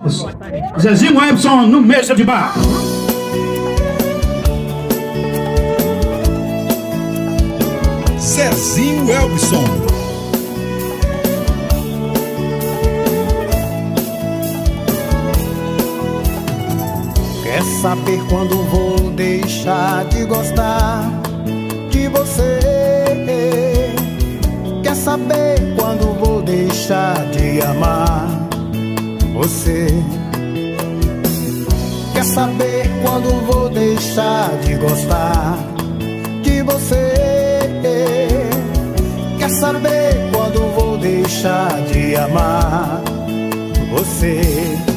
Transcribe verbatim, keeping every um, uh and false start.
Zezinho Webson no Mesa de Bar. Zezinho Webson. Quer saber quando vou deixar de gostar de você? Quer saber quando vou deixar de amar você? Quer saber quando vou deixar de gostar de você? Quer saber quando vou deixar de amar você?